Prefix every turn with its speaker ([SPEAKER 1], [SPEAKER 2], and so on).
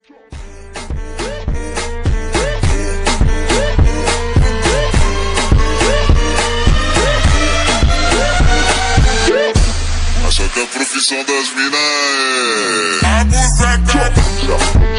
[SPEAKER 1] Acha que a profissão das minas é abusada.